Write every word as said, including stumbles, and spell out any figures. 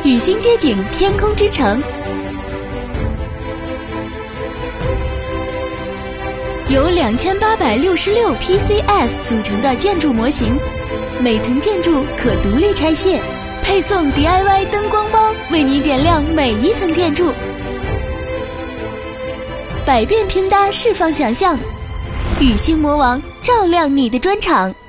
雨星街景天空之城，由两千八百六十六 P C S 组成的建筑模型，每层建筑可独立拆卸，配送 D I Y 灯光包，为你点亮每一层建筑。百变拼搭释放想象，雨星魔王照亮你的专场。